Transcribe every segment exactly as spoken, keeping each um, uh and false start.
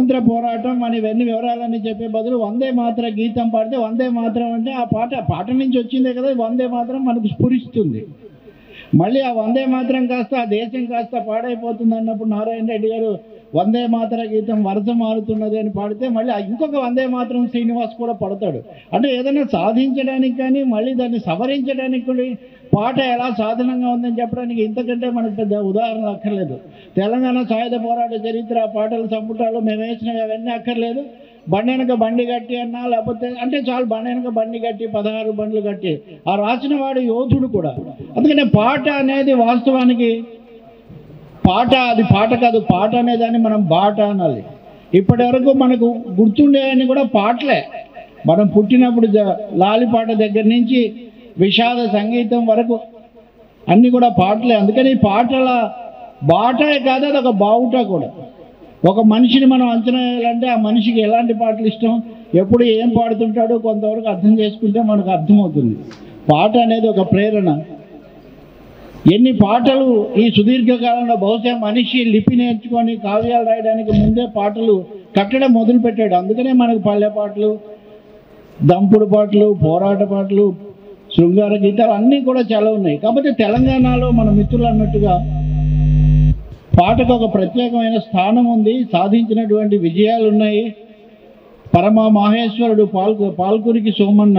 స్వాతంత్ర పోరాటం అని ఇవన్నీ వివరాలన్నీ చెప్పే బదులు వందే మాత్ర గీతం పాడితే వందే మాత్రం అంటే ఆ పాట పాట నుంచి వచ్చిందే కదా, వందే మాత్రం మనకు స్ఫురిస్తుంది. మళ్ళీ ఆ వందే మాత్రం కాస్త ఆ దేశం కాస్త పాడైపోతుంది అన్నప్పుడు నారాయణ రెడ్డి గారు వందే మాత్ర గీతం వరుస మారుతున్నది అని పాడితే మళ్ళీ ఇంకొక వందే మాత్రం శ్రీనివాస్ కూడా పడతాడు. అంటే ఏదైనా సాధించడానికి కానీ మళ్ళీ దాన్ని సవరించడానికి కూడా పాట ఎలా సాధనంగా ఉందని చెప్పడానికి ఇంతకంటే మనకు పెద్ద ఉదాహరణ అక్కర్లేదు. తెలంగాణ సాయుధ పోరాట చరిత్ర పాటలు సంపుటాలు మేము వేసినవి అవన్నీ అక్కర్లేదు. బండి వెనక బండి కట్టి అన్నా లేకపోతే అంటే చాలు, బండి వెనక బండి కట్టి పదహారు బండ్లు కట్టి ఆ రాసిన వాడు యోధుడు కూడా. అందుకనే పాట అనేది వాస్తవానికి పాట అది పాట కాదు, పాట అనేదాన్ని మనం బాట అనాలి. ఇప్పటి వరకు మనకు గుర్తుండేవన్నీ కూడా పాటలే. మనం పుట్టినప్పుడు లాలిపాట దగ్గర నుంచి విషాద సంగీతం వరకు అన్నీ కూడా పాటలే. అందుకని పాటల బాటే కాదు, అది ఒక బావుట కూడా. ఒక మనిషిని మనం అంచనా వేయాలంటే ఆ మనిషికి ఎలాంటి పాటలు ఇష్టం, ఎప్పుడు ఏం పాడుతుంటాడో కొంతవరకు అర్థం చేసుకుంటే మనకు అర్థమవుతుంది. పాట అనేది ఒక ప్రేరణ. ఎన్ని పాటలు ఈ సుదీర్ఘకాలంలో బహుశా మనిషి లిపి నేర్చుకొని కావ్యాలు రాయడానికి ముందే పాటలు కట్టడం మొదలుపెట్టాడు. అందుకనే మనకు పల్లె పాటలు, దంపుడు పాటలు, పోరాట పాటలు, శృంగార గీతాలు అన్నీ కూడా చాలా ఉన్నాయి. కాబట్టి తెలంగాణలో మన మిత్రులు అన్నట్టుగా పాటకు ఒక ప్రత్యేకమైన స్థానం ఉంది, సాధించినటువంటి విజయాలు ఉన్నాయి. పరమ మహేశ్వరుడు పాల్కు పాల్కురికి సోమన్న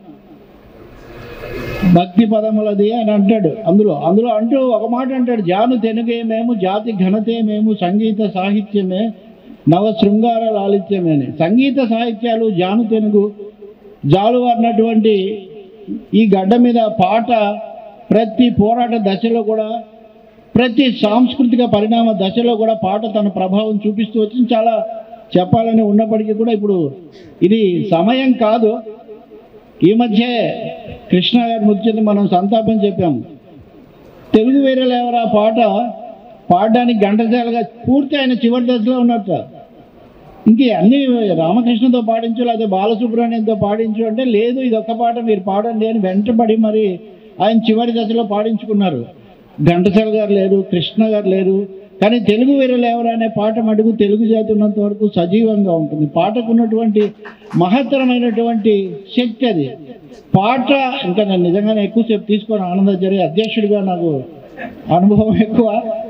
భక్తి పదములది అని అంటాడు. అందులో అందులో అంటూ ఒక మాట అంటాడు, జాను తెనుగే మేము జాతి ఘనతే మేము సంగీత సాహిత్యమే నవ శృంగార లాలిత్యమే అని. సంగీత సాహిత్యాలు జాను తెనుగు జాలు అన్నటువంటి ఈ గడ్డ మీద పాట ప్రతి పోరాట దశలో కూడా, ప్రతి సాంస్కృతిక పరిణామ దశలో కూడా పాట తన ప్రభావం చూపిస్తూ వచ్చింది. చాలా చెప్పాలని ఉన్నప్పటికీ కూడా ఇప్పుడు ఇది సమయం కాదు. ఈ మధ్య కృష్ణ గారి మృతి మనం సంతాపం చెప్పాము. తెలుగు వీరులు ఎవరా పాట పాడడానికి ఘంటసాలగా పూర్తి ఆయన చివరి దశలో ఉన్నట్టు. ఇంక అన్నీ రామకృష్ణతో పాడించు లేదా బాలసుబ్రహ్మణ్యంతో పాడించు అంటే లేదు, ఇది ఒక్క పాట మీరు పాడండి అని వెంటబడి మరి ఆయన చివరి దశలో పాడించుకున్నారు. ఘంటసాల గారు లేరు, కృష్ణ గారు లేరు. కానీ తెలుగు వీరులు ఎవరు అనే పాట మటుకు తెలుగు జాతి ఉన్నంత వరకు సజీవంగా ఉంటుంది. పాటకు ఉన్నటువంటి మహత్తరమైనటువంటి శక్తి అది. పాట ఇంకా నేను నిజంగానే ఎక్కువసేపు తీసుకొని ఆనందం జరిగే అధ్యక్షుడిగా నాకు అనుభవం ఎక్కువ.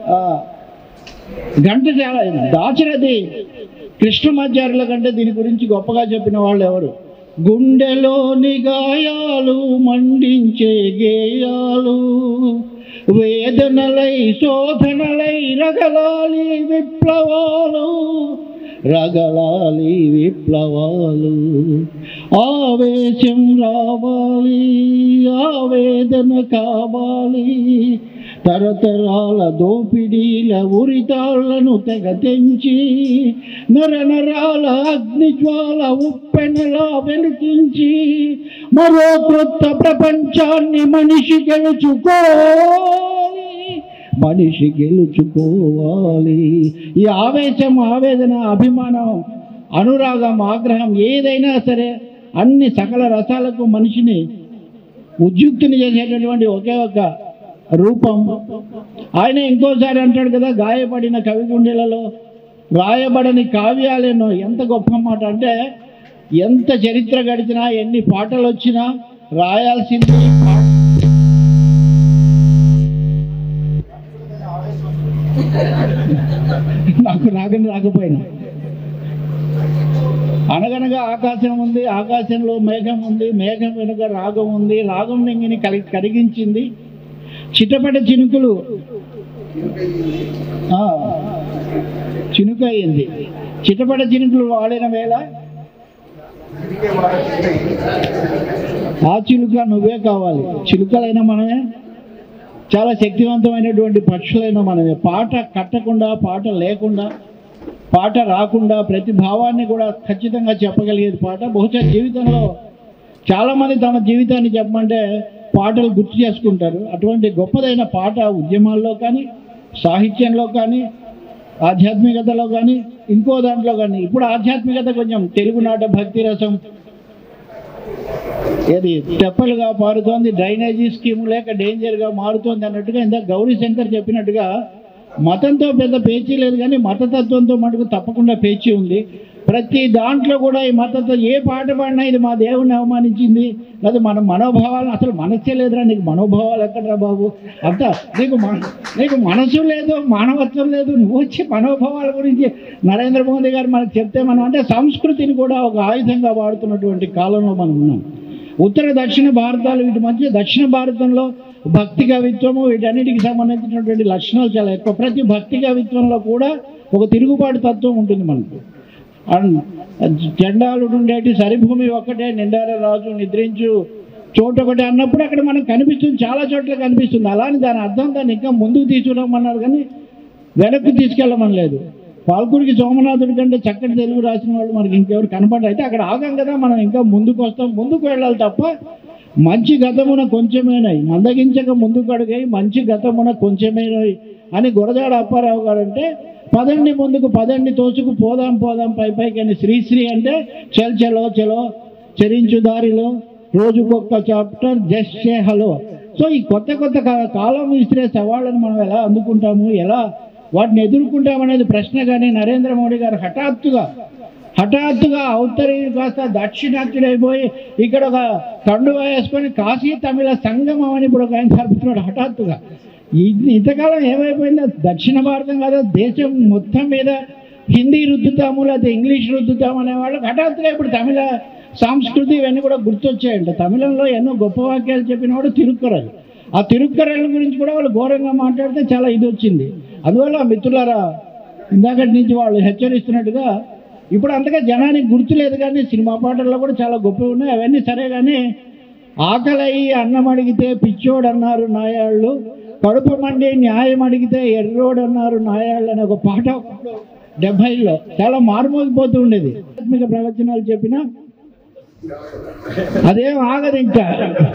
ఘంటసాల దాచినది కృష్ణమాచార్యుల కంటే దీని గురించి గొప్పగా చెప్పిన వాళ్ళు ఎవరు? గుండెలోని గాయాలు మండించే గేయాలు వేదనలై శోధనలై రగలాలి విప్లవాలు రగలాలి విప్లవాలు ఆవేశం రావాలి ఆవేదన కావాలి తరతరాల దోపిడీల ఉరితాళ్లను తెగ తెంచి నర నరాల అగ్నిజ్వాల ఉప్పెనలా వెలికించి మరో కొత్త ప్రపంచాన్ని మనిషి గెలుచుకోవాలి మనిషి గెలుచుకోవాలి. ఈ ఆవేశం, ఆవేదన, అభిమానం, అనురాగం, ఆగ్రహం ఏదైనా సరే అన్ని సకల రసాలకు మనిషిని ఉద్యుక్తిని చేసేటటువంటి ఒకే ఒక రూపం. ఆయన ఇంకోసారి అంటాడు కదా, గాయపడిన కవి గుండెలలో రాయబడని కావ్యాలేనో. ఎంత గొప్ప మాట అంటే, ఎంత చరిత్ర గడిచినా ఎన్ని పాటలు వచ్చినా రాయాల్సింది నాకు రాగని రాకపోయినా. అనగనగా ఆకాశం ఉంది, ఆకాశంలో మేఘం ఉంది, మేఘం వెనుక రాగం ఉంది, రాగం నెంగిని కలిగి కరిగించింది చిటపట చినుకులు చినుక అయింది. చిటపట చినుకులు వాడిన వేళ ఆ చిలుక నువ్వే కావాలి. చిలుకలైన మనమే, చాలా శక్తివంతమైనటువంటి పక్షులైన మనమే. పాట కట్టకుండా, పాట లేకుండా, పాట రాకుండా ప్రతి భావాన్ని కూడా ఖచ్చితంగా చెప్పగలిగేది పాట. బహుశా జీవితంలో చాలామంది తమ జీవితాన్ని చెప్పమంటే పాటలు గుర్తు చేసుకుంటారు. అటువంటి గొప్పదైన పాట ఉద్యమాల్లో కానీ, సాహిత్యంలో కానీ, ఆధ్యాత్మికతలో కానీ, ఇంకో దాంట్లో కానీ. ఇప్పుడు ఆధ్యాత్మికత కొంచెం తెలుగునాట భక్తి రసం ఏది తెప్పలుగా పారుతోంది, డ్రైనేజీ స్కీము లేక డేంజర్గా మారుతోంది అన్నట్టుగా ఇందాక గౌరీ శంకర్ చెప్పినట్టుగా మతంతో పెద్ద పేచీ లేదు, కానీ మతతత్వంతో మటుకు తప్పకుండా పేచీ ఉంది. ప్రతి దాంట్లో కూడా ఈ మతతో ఏ పాట పాడినా ఇది మా దేవుణ్ణి అవమానించింది, లేదా మన మనోభావాలు, అసలు మనస్సే లేదురా నీకు, మనోభావాలు ఎక్కడరా బాబు, అంత నీకు మన నీకు మనసు లేదు, మానవత్వం లేదు, నువ్వు వచ్చి మనోభావాల గురించి నరేంద్ర మోదీ గారు మనకు చెప్తే, మనం అంటే సంస్కృతిని కూడా ఒక ఆయుధంగా వాడుతున్నటువంటి కాలంలో మనం ఉన్నాం. ఉత్తర దక్షిణ భారతాలు వీటి మధ్య దక్షిణ భారతంలో భక్తి కవిత్వము వీటన్నిటికి సంబంధించినటువంటి లక్షణాలు చాలా ఎక్కువ. ప్రతి భక్తి కవిత్వంలో కూడా ఒక తిరుగుబాటు తత్వం ఉంటుంది మనకు. జెండాలు ఉండేటి సరిభూమి ఒక్కటే నిండార రాజు నిద్రించు చోటు ఒకటి అన్నప్పుడు అక్కడ మనకు కనిపిస్తుంది, చాలా చోట్ల కనిపిస్తుంది. అలానే దాని అర్థం దాన్ని ఇంకా ముందుకు తీసుకురమ్మన్నారు కానీ వెనక్కి తీసుకెళ్ళమని లేదు. పాల్కుడికి సోమనాథుడి కంటే చక్కటి తెలుగు రాసిన వాళ్ళు మనకి ఇంకెవరు కనపడరు. అయితే అక్కడ ఆగం కదా, మనం ఇంకా ముందుకు వస్తాం, ముందుకు వెళ్ళాలి తప్ప మంచి గతమున కొంచెమేనాయి మందగించక ముందుకు అడుగాయి మంచి గతమున కొంచెమేనాయి అని గురజాడ అప్పారావు గారు అంటే, పదండి ముందుకు పదండి తోచుకు పోదాం పోదాం పై పైకి అని. శ్రీశ్రీ అంటే చల్ చలో చలో చరించు దారిలో రోజుకొక్క chapter just say hello. So ఈ కొత్త కొత్త కాలం విసిరే సవాళ్ళను మనం ఎలా అందుకుంటాము, ఎలా వాటిని ఎదుర్కొంటామనేది ప్రశ్న. కానీ నరేంద్ర మోడీ గారు హఠాత్తుగా హఠాత్తుగా అవతరి కాస్త దక్షిణాత్యుడైపోయి ఇక్కడ ఒక కండువా వేసుకొని కాశీ తమిళ సంగమం అని ఇప్పుడు ఒక ఆయన జరుపుతున్నాడు హఠాత్తుగా. ఇంతకాలం ఏమైపోయిందో దక్షిణ భారతం కదా, దేశం మొత్తం మీద హిందీ రుద్దుతాము లేకపోతే ఇంగ్లీష్ రుద్దుతాము అనేవాళ్ళు హఠాత్తుగా ఇప్పుడు తమిళ సంస్కృతి ఇవన్నీ కూడా గుర్తొచ్చాయంట. తమిళంలో ఎన్నో గొప్ప వాక్యాలు చెప్పినవాడు తిరుక్కురల్. ఆ తిరుక్కరల గురించి కూడా వాళ్ళు ఘోరంగా మాట్లాడితే చాలా ఇది వచ్చింది. అందువల్ల మిత్రులారా, ఇందాకటి నుంచి వాళ్ళు హెచ్చరిస్తున్నట్టుగా ఇప్పుడు అంతగా జనానికి గుర్తులేదు, కానీ సినిమా పాటల్లో కూడా చాలా గొప్పవి ఉన్నాయి. అవన్నీ సరే, కానీ ఆకలయ్యి అన్నం అడిగితే పిచ్చోడు అన్నారు నాయాళ్ళు, కడుపు మండి న్యాయం అడిగితే ఎర్రోడు అన్నారు నాయాళ్ళు అనే ఒక పాట డెబ్బైలో చాలా మారుమోగిపోతూ ఉండేది. ఆధ్యాత్మిక ప్రవచనాలు చెప్పినా అదేం ఆగదు. ఇంకా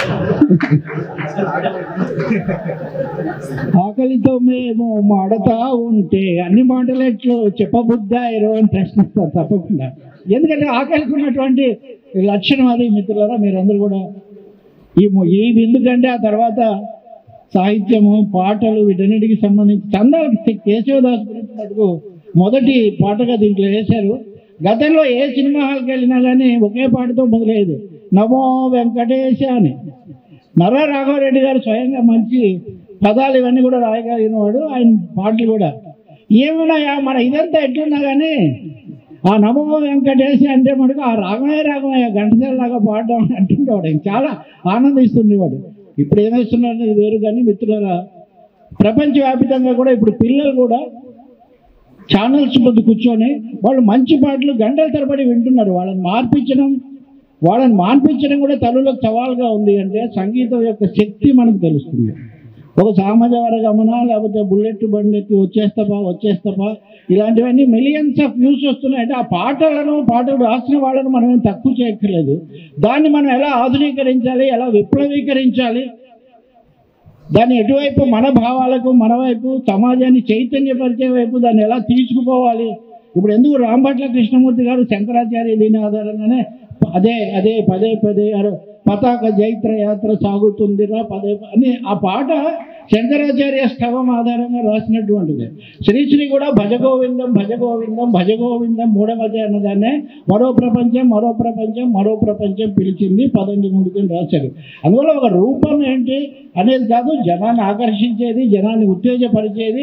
ఆకలితో మేము మాడతా ఉంటే అన్ని మాటలు ఎట్లు చెప్పబుద్దాయిరో అని ప్రశ్నిస్తారు తప్పకుండా. ఎందుకంటే ఆకలికి ఉన్నటువంటి లక్షణం అది. మిత్రులారా, మీరందరూ కూడా ఈ ఈ ఎందుకంటే ఆ తర్వాత సాహిత్యము పాటలు వీటన్నిటికి సంబంధించి చందాలు కేశవదాస్ గురించి మటుకు మొదటి పాటగా దీంట్లో వేశారు. గతంలో ఏ సినిమా హాల్కి వెళ్ళినా కానీ ఒకే పాటతో మొదలయ్యేది, నమో వెంకటేశ అని. నర్రా రాఘవరెడ్డి గారు స్వయంగా మంచి పదాలు ఇవన్నీ కూడా రాయగలిగిన వాడు. ఆయన పాటలు కూడా ఏమున్నాయా మన ఇదంతా ఎట్లున్నా కానీ ఆ నమో వెంకటేశ అంటే మటుకు ఆ రాగమయ్య రాగమయ్య గంటసేలాగా పాడడం అంటుండేవాడు. చాలా ఆనందిస్తుండేవాడు. ఇప్పుడు ఏమేస్తున్నారు వేరు. కానీ మిత్రులారా, ప్రపంచవ్యాప్తంగా కూడా ఇప్పుడు పిల్లలు కూడా ఛానల్స్ ముందు కూర్చొని వాళ్ళు మంచి పాటలు గంటల తరబడి వింటున్నారు. వాళ్ళని మార్పించడం వాళ్ళని మాన్పించడం కూడా తల్లులకు సవాల్గా ఉంది. అంటే సంగీతం యొక్క శక్తి మనకు తెలుస్తుంది. ఒక సామాజ వర్గమన లేకపోతే బుల్లెట్ బండెత్తి వచ్చేస్తాపా వచ్చేస్తాపా ఇలాంటివన్నీ మిలియన్స్ ఆఫ్ వ్యూస్ వస్తున్నాయి. అంటే ఆ పాటలను పాటలు రాసిన వాళ్ళను మనం ఏం తక్కువ చేయక్కర్లేదు. దాన్ని మనం ఎలా ఆధునీకరించాలి, ఎలా విప్లవీకరించాలి, దాన్ని ఎటువైపు మన భావాలకు మన వైపు సమాజాన్ని చైతన్యపరిచే వైపు దాన్ని ఎలా తీసుకుపోవాలి. ఇప్పుడు ఎందుకు రాంభట్ల కృష్ణమూర్తి గారు శంకరాచార్య దీని ఆధారంగానే అదే అదే పదే పదే పతాక జైత్ర యాత్ర సాగుతుందిరా పదే అని ఆ పాట శంకరాచార్య స్తవం ఆధారంగా రాసినటువంటిది. శ్రీశ్రీ కూడా భజగోవిందం భజగోవిందం భజగోవిందం మూడవది అన్నదాన్నే మరో ప్రపంచం మరో ప్రపంచం మరో ప్రపంచం పిలిచింది పదండి ముందుకుని రాశారు. అందువల్ల ఒక రూపం ఏంటి అనేది కాదు, జనాన్ని ఆకర్షించేది, జనాన్ని ఉత్తేజపరిచేది.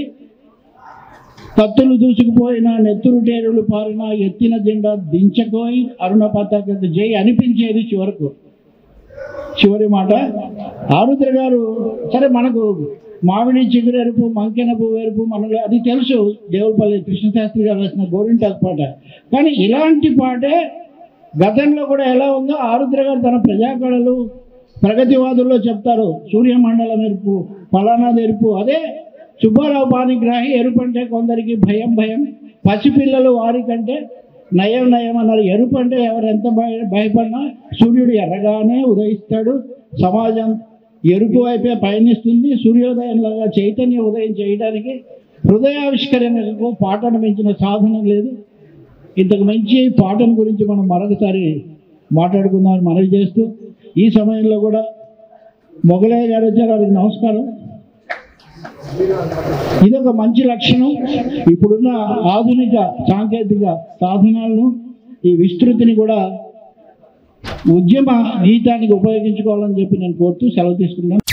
కత్తులు దూసుకుపోయిన నెత్తురు టేరులు పారిన ఎత్తిన జెండా దించకోయి అరుణ పతాక జై అనిపించేది చివరకు. చివరి మాట ఆరుద్ర గారు సరే మనకు మామిడి చిగురెరుపు మంకెన పువ్వెరుపు మనలో అది తెలుసు, దేవులపల్లి కృష్ణశాస్త్రి గారు రాసిన గోరింటాకు పాట. కానీ ఇలాంటి పాటే గతంలో కూడా ఎలా ఉందో ఆరుద్ర గారు తన ప్రజాకళలు ప్రగతివాదుల్లో చెప్తారు. సూర్యమండలం ఎరుపు ఫలానాది ఎరుపు. అదే సుబ్బారావు పాణిగ్రాహి ఎరుపు అంటే కొందరికి భయం భయం, పసిపిల్లలు వారి కంటే నయం నయం అన్నారు. ఎరుపు అంటే ఎవరు ఎంత భయ భయపడినా సూర్యుడు ఎర్రగానే ఉదయిస్తాడు, సమాజం ఎరుపు వైపే పయనిస్తుంది. సూర్యోదయంలాగా చైతన్య ఉదయం చేయడానికి హృదయావిష్కరణకు పాటను మించిన సాధనం లేదు. ఇంతకు మించి పాటను గురించి మనం మరొకసారి మాట్లాడుకుందామని మనవి చేస్తూ, ఈ సమయంలో కూడా మొగలయ్య గారు వచ్చారు, వారికి నమస్కారం. ఇదొక మంచి లక్షణం. ఇప్పుడున్న ఆధునిక సాంకేతిక సాధనాలను ఈ విస్తృతిని కూడా ఉద్యమ గీతానికి ఉపయోగించుకోవాలని చెప్పి నేను కోరుతూ సెలవు తీసుకున్నాను.